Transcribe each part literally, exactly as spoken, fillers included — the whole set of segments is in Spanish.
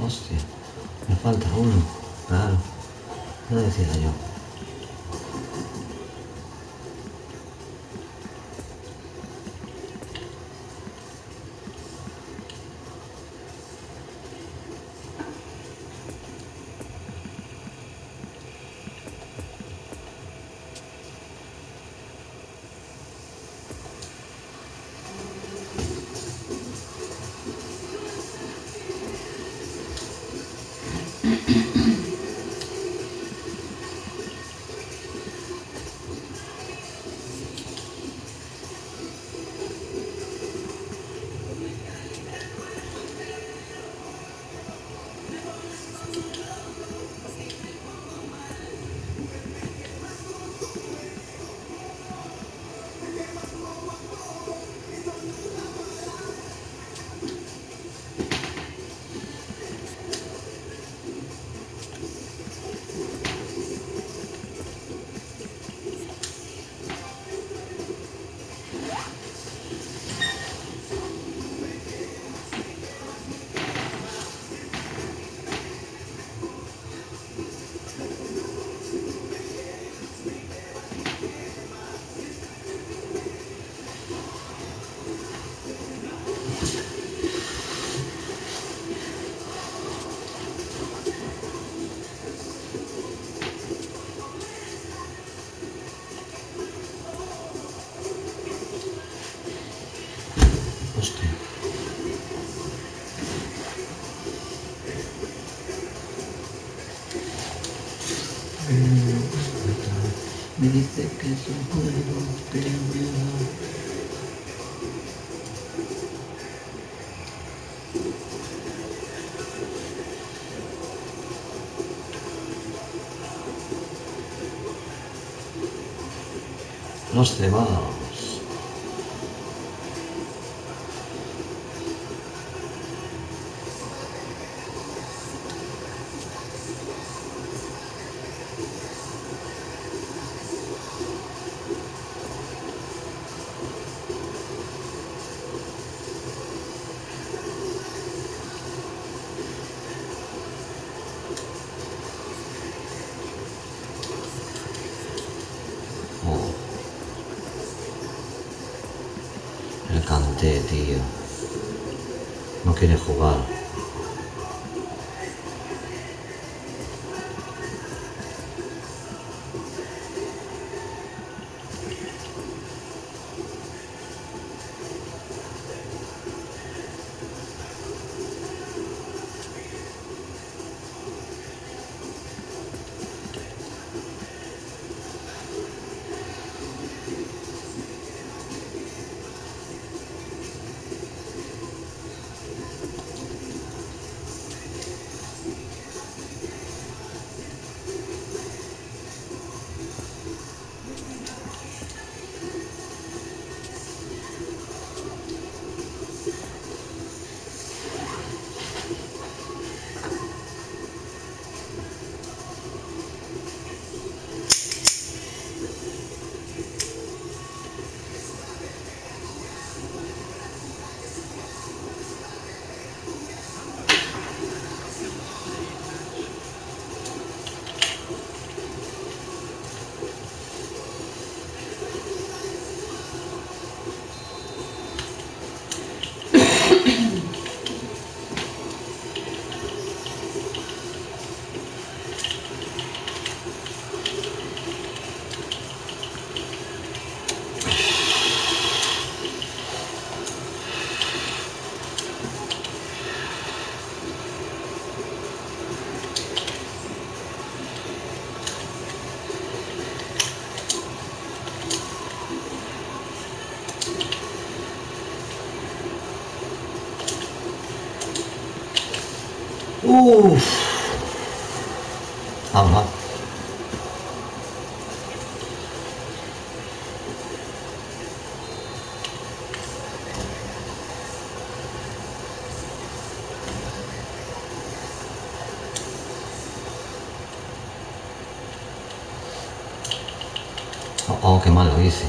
hostia. Me falta uno. Claro. No decía yo. Hostia. Me dice que se puede voltear. Los cebados. El Kanté, tío. No quiere jugar. Uff. Vamos, va. Oh, oh, qué mal lo hice.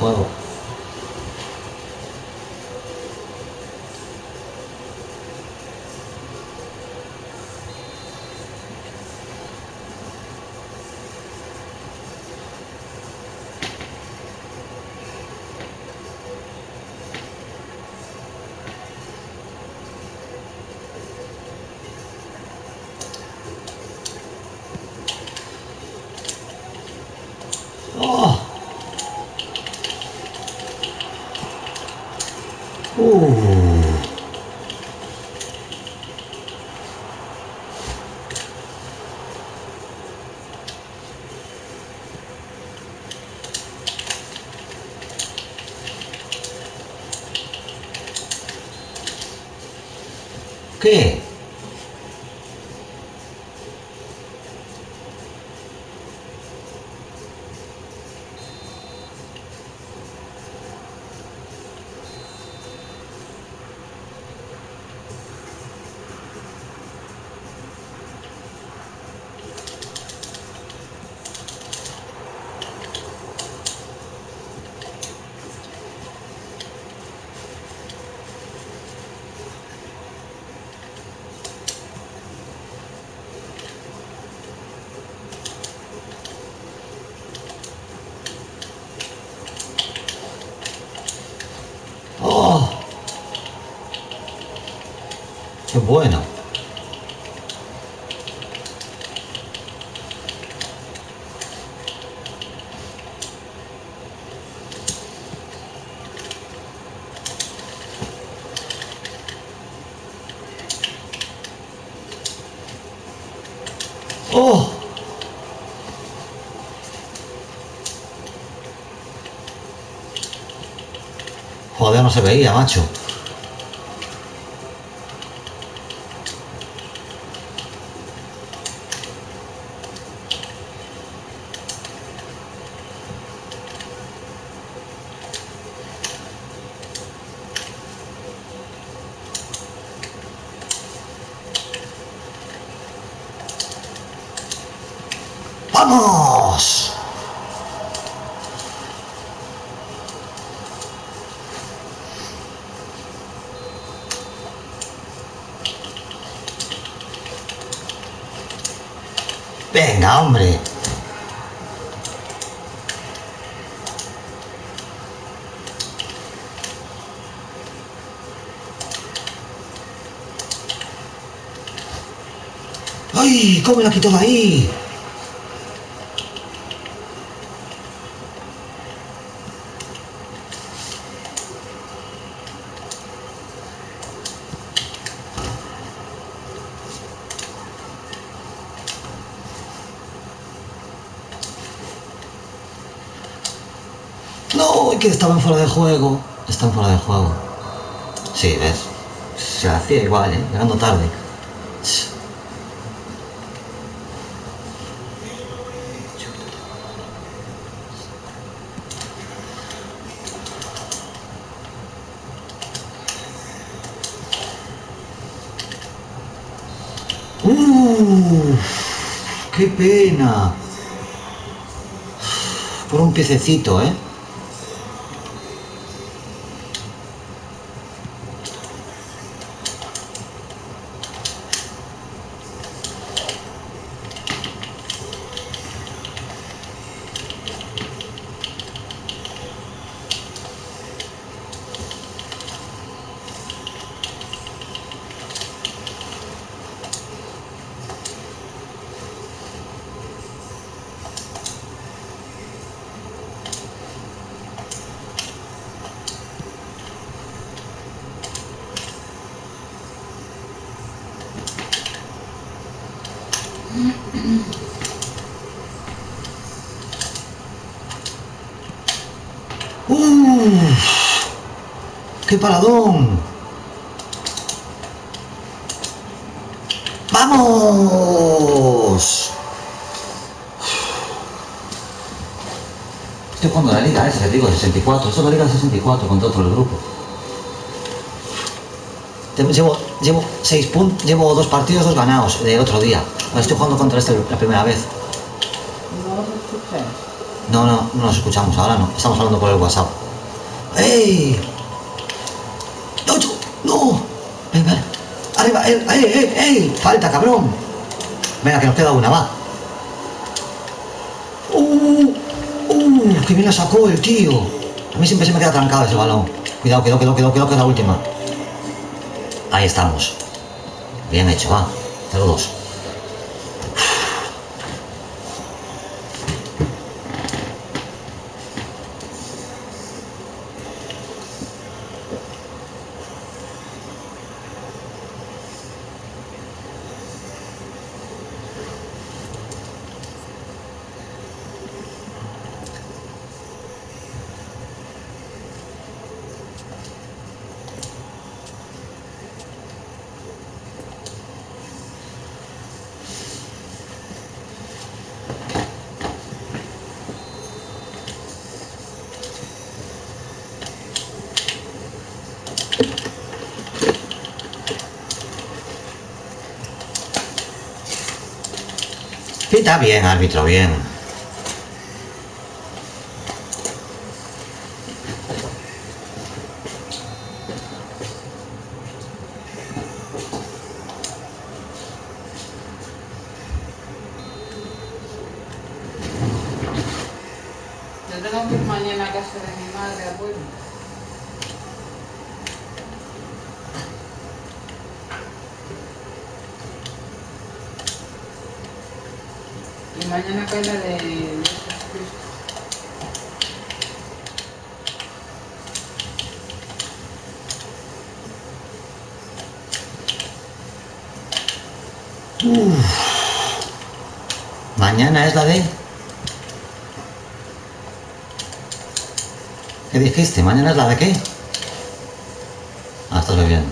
juego. ¡Oh! Uh. ¿Qué? ¡Oh! ¡Qué bueno! ¡Oh! Joder, no se veía, macho. ¡Vamos! Venga, hombre. ¡Ay! ¿Cómo me la quitó de ahí? No, que estaban fuera de juego. Están fuera de juego. Sí, ¿ves? Se hacía igual, ¿eh? Llegando tarde. ¡Uh! ¡Qué pena! Por un piececito, ¿eh? ¡Uh! ¡Qué paradón! ¡Vamos! Estoy jugando la liga esa, que digo, sesenta y cuatro. Eso es la liga sesenta y cuatro contra otro del grupo. Llevo, llevo seis puntos, llevo dos partidos, dos ganados del otro día. Ahora estoy jugando contra este la primera vez. ¿No los escuché? No, no, no nos escuchamos ahora, no. Estamos hablando por el WhatsApp. ¡Ey! ¡Ocho! ¡No! Ven, ven. ¡Arriba! ¡Ey, ey, ey! ey! ¡Falta, cabrón! Venga, que nos queda una, va. ¡Uh! ¡Uh! ¡Que bien la sacó el tío! A mí siempre se me queda trancado ese balón. Cuidado, cuidado, cuidado, cuidado, cuidado, que es la última. Ahí estamos. Bien hecho, va. cero dos. Pita bien, árbitro, bien. Yo tengo que ir mañana a casa de mi madre, abuelo. Y mañana cae la de Jesucristo. Uf. Mañana es la de... ¿Qué dijiste? ¿Mañana es la de qué? Ah, estás bebiendo.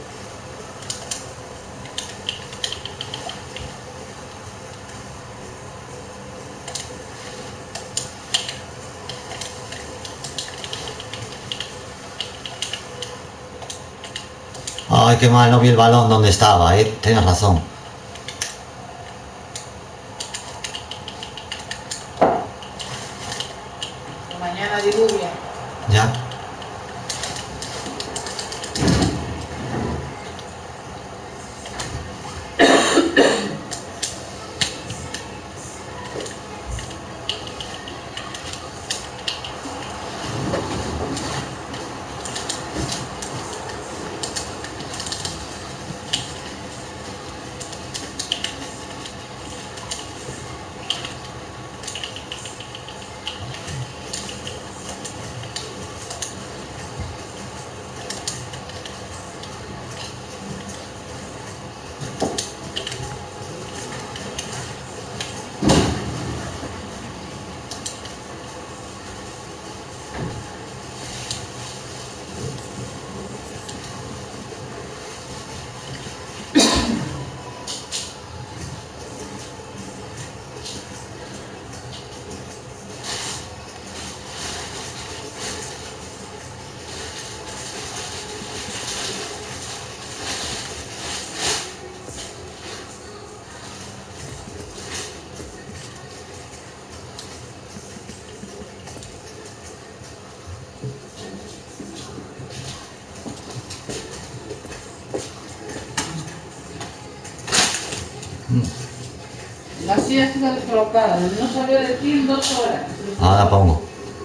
Ay, qué mal, no vi el balón donde estaba, eh. Tenías razón. Que mañana diluvia. Ya. La silla está descolocada, no sabía decir dos horas. Ahora pongo.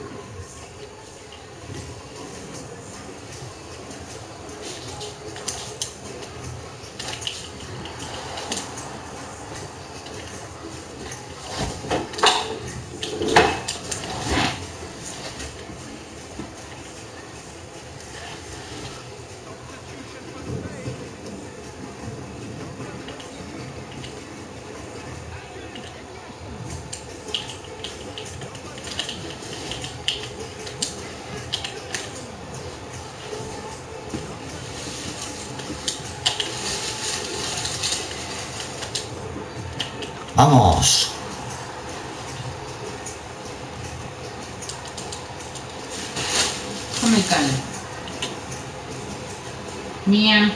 Vamos. Come calma. Mía.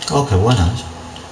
Oh, qué buena esa.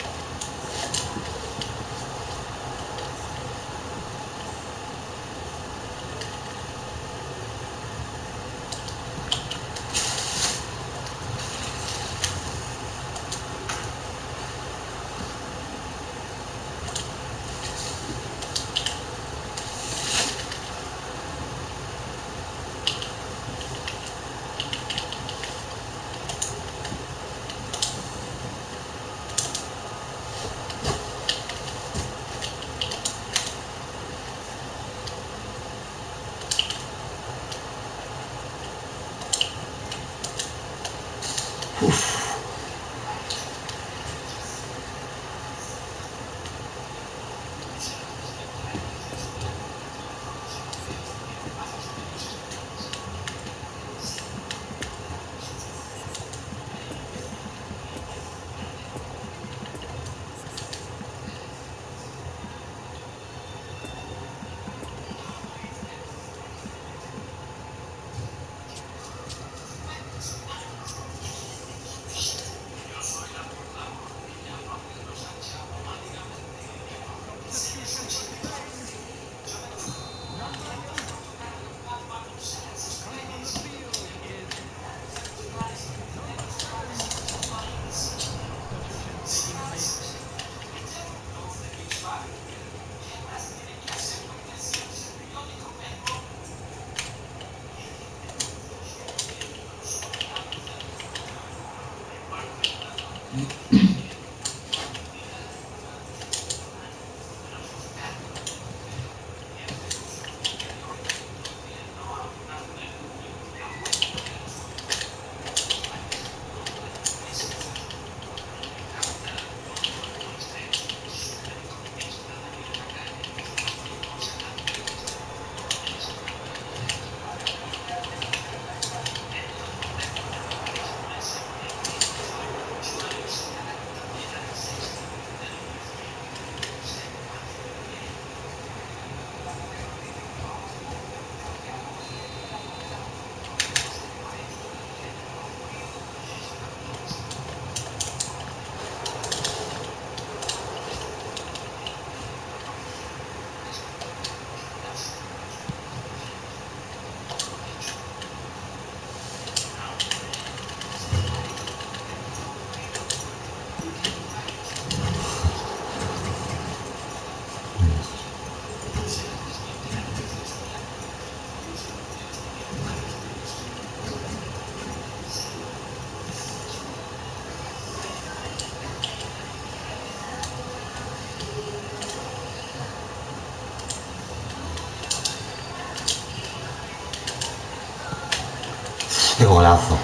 Qué golazo.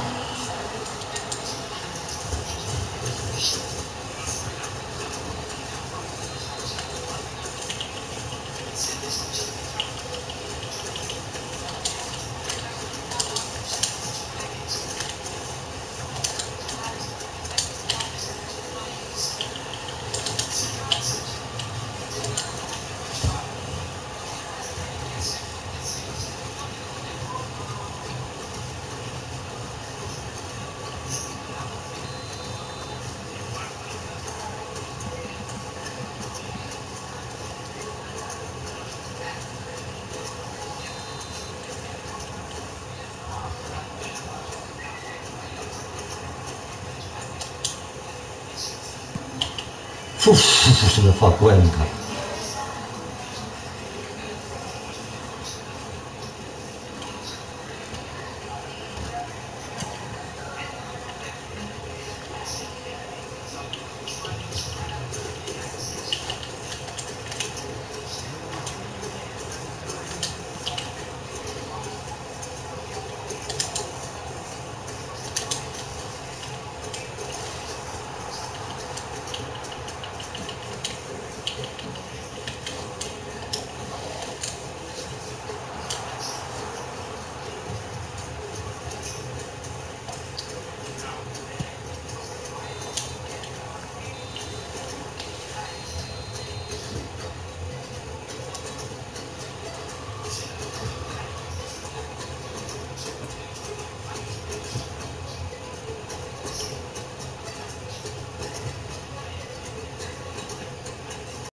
Uf, se me fue a Cuenca.